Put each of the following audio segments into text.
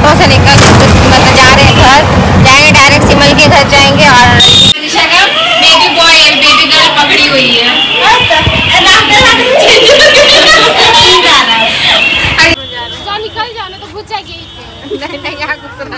टोटो से निकल मतलब जा रहे हैं घर, जाएंगे डायरेक्ट सिमल के घर जाएंगे। और बेबी बॉय बेबी गर्ल पकड़ी हुई है। निकल जाना तो घुस जाएगी। नहीं यहाँ घुसना।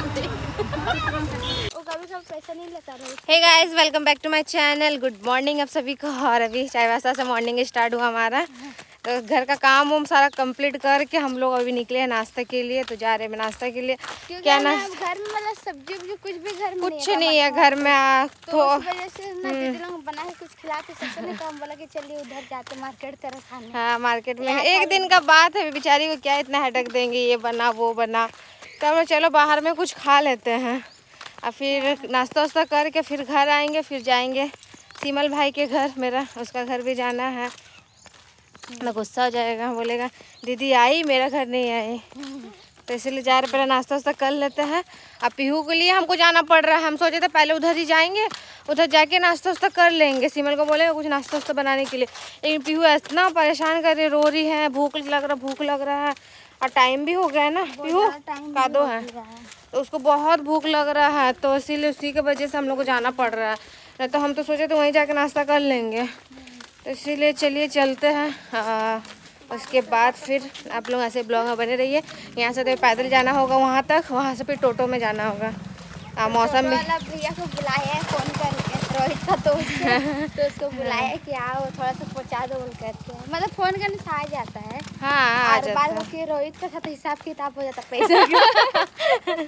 Hey guys, welcome back to my channel. Good morning आप सभी को। और अभी चाय वास्ता से मॉर्निंग स्टार्ट हुआ हमारा। तो घर का काम वाम सारा कंप्लीट करके हम लोग अभी निकले हैं नाश्ते के लिए। तो जा रहे हैं नाश्ते के लिए। क्या ना घर में मतलब सब्जी कुछ भी घर में कुछ नहीं है घर में। तो वजह से ना दीदी लोग बना के कुछ खिला के सबसे नहीं, तो हम बोला कि चलिए उधर जाते मार्केट तरफ खाने। हाँ मार्केट में एक दिन का बात है, बेचारी को क्या इतना हेडेक देंगे, ये बना वो बना। तो चलो बाहर में कुछ खा लेते हैं और फिर नाश्ता वास्ता करके फिर घर आएंगे। फिर जाएंगे सिमल भाई के घर, मेरा उसका घर भी जाना है। मैं गुस्सा हो जाएगा, बोलेगा दीदी आई मेरा घर नहीं आई। तो इसलिए जा रहे, पहले नाश्ता वास्ता कर लेते हैं। अब पीहू के लिए हमको जाना पड़ रहा है। हम सोचे थे पहले उधर ही जाएंगे, उधर जाके नाश्ता वास्ता कर लेंगे। सिमल को बोलेगा कुछ नाश्ता वास्ता बनाने के लिए, लेकिन पीहू इतना परेशान कर रही, रो रही है, भूख लग रहा है। और टाइम भी हो गया है ना, पीहू का दो है तो उसको बहुत भूख लग रहा है। तो इसीलिए उसी के वजह से हम लोग को जाना पड़ रहा है। नहीं तो हम तो सोचे थे वहीं जाके नाश्ता कर लेंगे। तो इसीलिए चलिए चलते हैं। उसके बाद फिर आप लोग ऐसे ब्लॉग में बने रहिए। यहाँ से तो पैदल जाना होगा वहाँ तक, वहाँ से फिर टोटो में जाना होगा। मौसम में भैया को बुलाया है फोन करके, रोहित का तो उसको बुलाया कि आओ थोड़ा सा पहुँचा दो बोल करके। मतलब फोन करने से आ जाता है। हाँ और बाद में रोहित का साथ हिसाब किताब हो जाता पैसे का।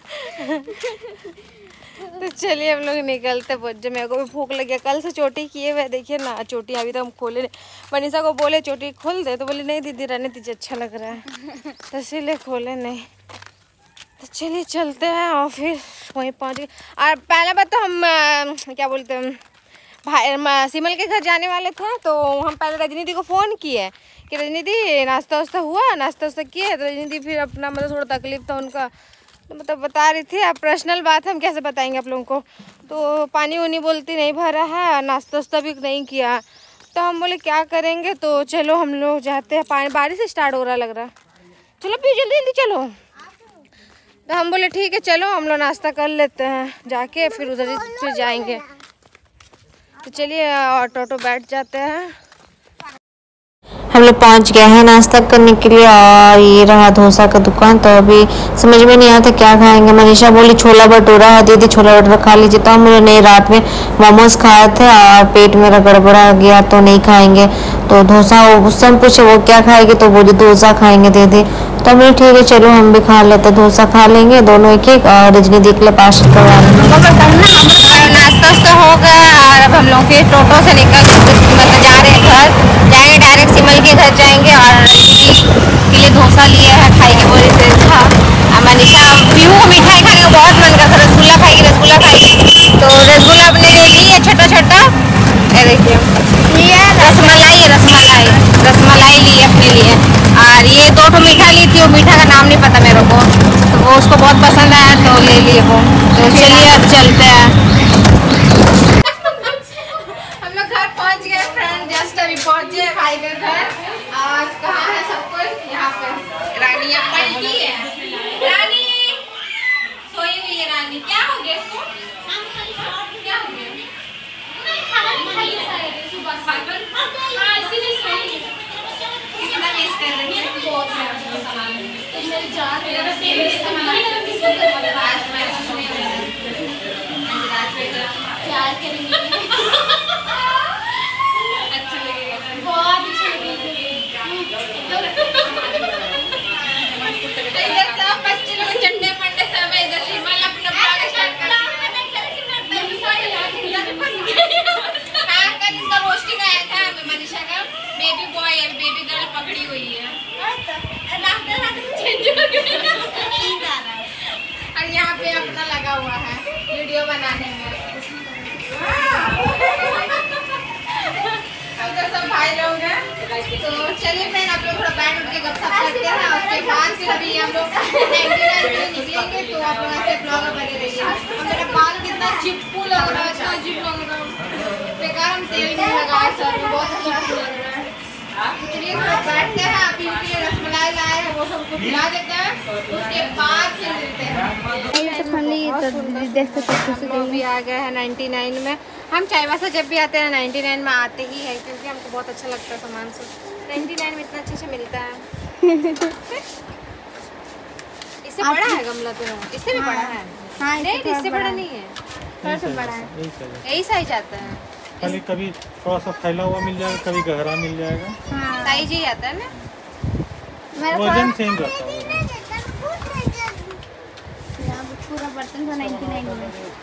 तो चलिए हम लोग निकलते। जो मेरे को भी भूख लगी है, कल से चोटी किए हुए देखिए ना, चोटी अभी तो हम खोले नहीं। मनीषा को बोले चोटी खोल दे, तो बोले नहीं दीदी रहने दीजिए, अच्छा लग रहा है। तो इसीलिए खोले नहीं। तो चलिए चलते हैं और फिर वहीं पहुँच गए। और पहले बात तो हम क्या बोलते हैं, भाई सिमल के घर जाने वाले थे। तो हम पहले रजनी दी को फ़ोन किए कि रजनी दी नाश्ता वास्ता हुआ, नाश्ता वास्ता किए। तो रजनी दी फिर अपना मतलब थोड़ा तकलीफ था उनका, तो मतलब बता रही थी। अब पर्सनल बात हम कैसे बताएंगे आप लोगों को। तो पानी वानी बोलती नहीं भरा है, नाश्ता वास्ता भी नहीं किया। तो हम बोले क्या करेंगे, तो चलो हम लोग जाते हैं। पानी बारिश स्टार्ट हो रहा लग रहा, चलो भी जल्दी जल्दी चलो। तो हम बोले ठीक है चलो हम लोग नाश्ता कर लेते हैं जाके, फिर उधर फिर जाएंगे। तो चलिए ऑटो बैठ जाते हैं। हम लोग पहुंच गए हैं नाश्ता करने के लिए। और ये रहा डोसा का दुकान। तो अभी समझ में नहीं आता क्या खाएंगे। मनीषा बोली छोला भटूरा है दीदी, छोला भटूरा खा लीजिए। तो हम लोग नहीं, रात में मोमोज खाए थे और पेट मेरा गड़बड़ा गया तो नहीं खाएंगे। तो डोसा उससे हम पूछे वो क्या खाएगी, तो बोली डोसा खाएंगे दीदी। तो हमने ठीक है चलो हम भी खा लेते, डोसा खा लेंगे दोनों एक एक। और रजनी दी के लिए पार्सल करवा लेंगे। नाश्ता वास्ता हो गया और अब हम लोग फिर टोटो से निकल मतलब जा रहे हैं घर, जाएंगे डायरेक्ट सिमल के घर जाएंगे। और के लिए डोसा लिया है, खाएगी बोले से था। मनीषा पीहू को मिठाई खाने का बहुत मन कर था, रसगुल्ला खाएगी रसगुल्ला खाएगी। तो रसगुल्ला अपने लिए लिए छोटा छोटा, ये देखिए ये रसमलाई ली अपने लिए। और ये दो ठो मीठा ली थी, वो मीठा का नाम नहीं पता मेरे को, तो वो उसको बहुत पसंद आया तो ले लिए वो। तो चलिए अब चलते हैं। हम लोग घर पहुंच गए फ्रेंड, जस्ट अभी पहुंचे भाई के घर। और कहाँ है सब कुछ, यहाँ पे रानी पलटी है, रानी सोई हुई है। रानी क्या हो गया इसको, क्या हो गया? कितना वेस्ट कर रही है, बहुत सामान तो मेरी जान है। आज मैं प्यार करेंगे, अच्छा लगेगा, बहुत अच्छा लगेगा। इधर सब बच्चे लोग चंडे मंडे सब है, इधर सिमल अपना ब्लॉग स्टार्ट कर जिसका रोस्टिंग आया था मनीषा का, बेबी बॉय बेबी गर्ल पकड़ी हुई है। और यहाँ पे अपना लगा हुआ है वीडियो बनाने में। हम तो सब भाई लोग हैं। तो चलिए फ्रेंड आप लोग थोड़ा बैठ उठ के गपशप करते हैं। उसके बाद फिर अभी हम लोग 99 निकलेंगे। तो आप लोग ऐसे ब्लॉग में बने रहिए। और मेरा बाल कितना चिपकू लग रहा है, इतना अजीब लग रहा है, बेकार हम तेल नहीं लगाए सर, बहुत चिपकू लग रहा है। चलिए बैठते हैं। आप के लिए रसमलाई लाए हैं, वो सबको खिला देते हैं, उसके बाद फिर मिलते हैं। तो देख सकते हम लोग भी आ गए हैं 99 में। हम चाईबासा जब भी आते हैं 99 में आते ही है, क्योंकि हमको बहुत अच्छा लगता है सामान से। 99 में इतना अच्छे से मिलता है। इससे बड़ा है गमला तो, इससे भी बड़ा है। हाँ नहीं, इससे बड़ा नहीं है, थोड़ा सा बड़ा है। यही साइज आता है। खाली कभी थोड़ा सा फैला हुआ मिल जाएगा, कभी गहरा मिल जाएगा। हाँ साइज ही आता है ना। मेरा वजन सेम रहता है। यहाँ पे पूरा बर्तन था 99 में।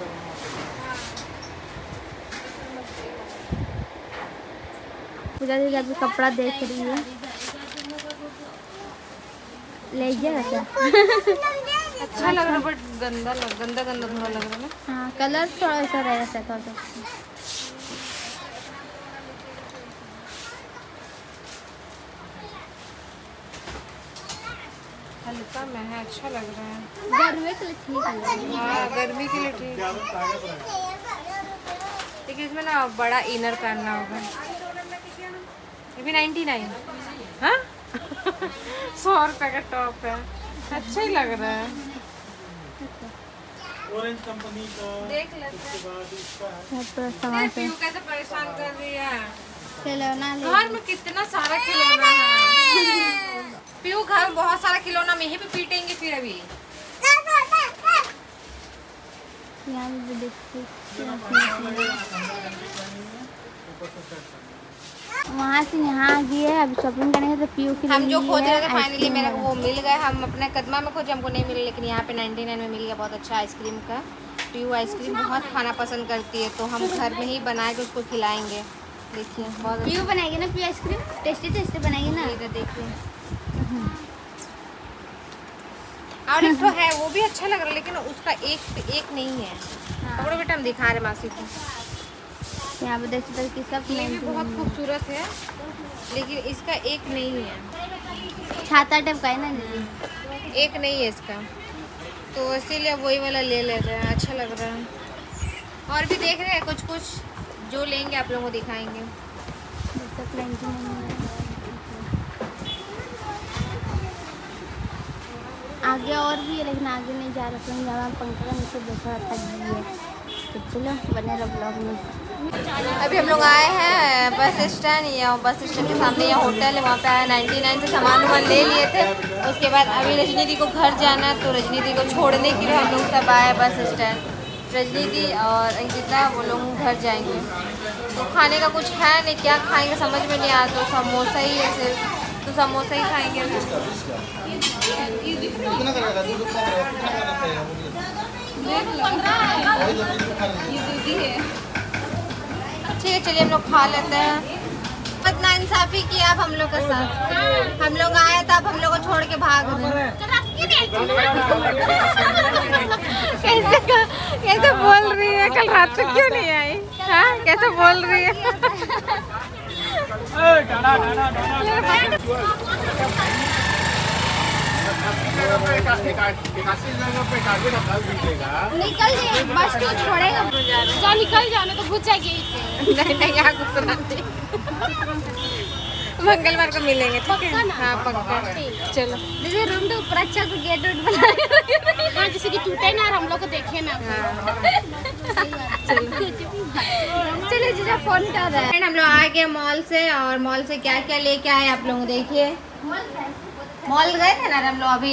पूजा दीदी अभी कपड़ा देख रही है। ले गया क्या? अच्छा लग रहा है, बट गंदा गंदा थोड़ा लग रहा है ना। हाँ कलर थोड़ा सा रहेगा थोड़ा सा। हल्का में है, अच्छा लग रहा है। गर्मी के लिए ठीक है। हाँ, गर्मी के लिए ठीक है। लेकिन इसमें ना बड़ा इनर पहनना होगा। ये भी 99। हाँ 100 रुपये का टॉप है, अच्छा ही लग रहा है। ऑरेंज कंपनी का। देख लेते हैं। पूरा सामान पीयू कैसे परेशान कर रही है। खिलौना ले। घर में कितना सारा खिलौना है। पीयू घर में बहुत सारा खिलौना में ही भी पीटेंगे फिर अभी। यहाँ भी देखिए वहाँ से यहाँ आ गई है। अभी शॉपिंग करने के तो पीयू के लिए हम जो खोज रहे थे फाइनली आइसक्रीम मेरे को वो मिल गए। हम अपने कदमा में खोजे, हमको नहीं मिले, लेकिन यहाँ पे 99 में मिल गया। बहुत अच्छा आइसक्रीम का। पीयू आइसक्रीम बहुत खाना पसंद करती है, तो हम घर में ही बना के उसको खिलाएंगे। देखिए बहुत पीयू बनाएगी ना, पीयू आइसक्रीम टेस्टी टेस्टी बनाएगी ना। अच्छा देखिए। और एक तो है वो भी अच्छा लग रहा है, लेकिन उसका एक नहीं है। पकड़ो बेटा, हम दिखा रहे मासी को। यहाँ पे देख सकते हैं कि सब ये भी बहुत खूबसूरत है, लेकिन इसका एक नहीं है। छाता टाइप का है ना दीदी। एक नहीं है इसका, तो इसीलिए वही वाला ले लेते हैं। अच्छा लग रहा है। और भी देख रहे हैं कुछ जो लेंगे आप लोगों को दिखाएंगे। आगे और भी है, लेकिन आगे नहीं जा रहे हैं। जहाँ पंखा नीचे बैठा रहता है। तो चलो बने रहो ब्लॉग में। अभी हम लोग आए हैं बस स्टैंड। या बस स्टैंड के सामने यहाँ होटल है, वहाँ पे आए 99 से सामान ले लिए थे। उसके बाद अभी रजनी दी को घर जाना है, तो रजनी दी को छोड़ने के लिए हम लोग सब आए बस स्टैंड। रजनी दी और अंकिता वो लोग घर जाएंगे। तो खाने का कुछ है नहीं, क्या खाएंगे समझ में नहीं आया। तो समोसा ही है सिर्फ, तो समोसा ही खाएंगे। ठीक है, चलिए हम लोग खा लेते हैं। इतना इंसाफी किया आप हम लोग के साथ। हम लोग आए तो आप हम लोग को छोड़ के भाग रहे। कैसे बोल रही है, कल रात को क्यों नहीं आई? हाँ कैसे बोल रही है। निकल जाए बस क्यों छोड़ेगा। जा निकल जाना तो घुस जाएगी। नहीं यहाँ घुसना नहीं। मंगलवार को मिलेंगे, ठीक है? हाँ पक्का। चलो दीदी रूम तो ऊपर अच्छा से गेट वेट बना। हाँ जैसे कि टूटे ना, हम लोग को देखे ना। चलिए जीजा फोन कर रहा है। हम लोग आ गए मॉल से, और मॉल से क्या क्या लेके आए आप लोग देखिए। मॉल गए थे ना हम लोग अभी।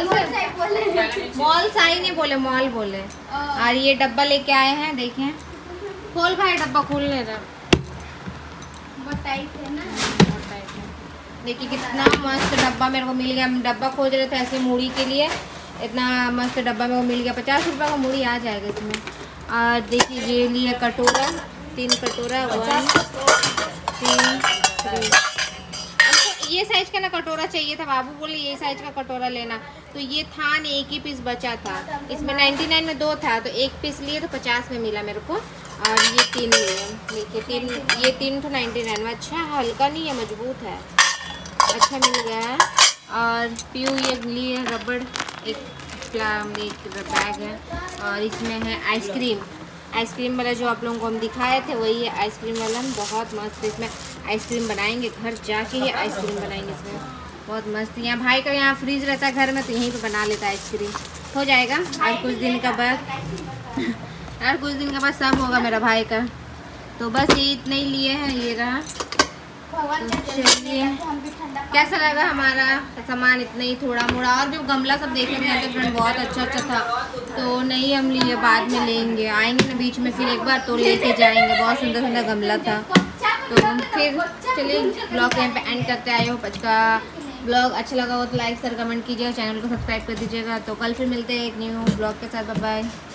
मॉल साई नहीं बोले, मॉल बोले। और ये डब्बा लेके आए हैं, देखिए। खोल भाई डब्बा, खोल ले रहा। बहुत टाइट है ना। देखिए कितना मस्त डब्बा मेरे को मिल गया। हम डब्बा खोज रहे थे ऐसे मूढ़ी के लिए, इतना मस्त डब्बा मेरे को मिल गया। 50 रुपये का मूढ़ी आ जाएगा इसमें। और देखिए ये लिए कटोरा, 3 कटोरा, 1 3 3। ये साइज का ना कटोरा चाहिए था, बाबू बोले ये साइज का कटोरा लेना। तो ये था नहीं, एक ही पीस बचा था। इसमें 99 में 2 था, तो एक पीस लिए तो 50 में मिला मेरे को। और ये 3 लिए, देखिए 3, ये 3 तो 99 में। अच्छा हल्का नहीं है, मजबूत है, अच्छा मिल गया है। और पीयू ये लिए रबड़, एक बैग है। और इसमें है आइसक्रीम वाला जो आप लोगों को हम दिखाए थे, वही है आइसक्रीम वाला। बहुत मस्त इसमें आइसक्रीम बनाएंगे, घर जाके ही आइसक्रीम बनाएंगे इसमें, बहुत मस्त। यहाँ भाई का यहाँ फ्रीज रहता है घर में, तो यहीं पे बना लेता है आइसक्रीम। हो जाएगा और कुछ दिन का बाद और कुछ दिन के बाद सब होगा मेरा भाई का। तो बस ये इतने ही लिए हैं, ये रहा। तो चलिए कैसा लगा हमारा सामान, इतना ही थोड़ा मोड़ा। और जो गमला सब देखने में आते फ्रेंड बहुत अच्छा था, तो नहीं हम लिए, बाद में लेंगे, आएंगे ना बीच में फिर एक बार तो लेके जाएंगे। बहुत सुंदर सुंदर गमला था। तो फिर चलिए ब्लॉग यहाँ पे एंड करते आए हो। आज का ब्लॉग अच्छा लगा हो तो लाइक शेयर कमेंट कीजिएगा, चैनल को सब्सक्राइब कर दीजिएगा। तो कल फिर मिलते हैं एक न्यू ब्लॉग के साथ। Bye bye.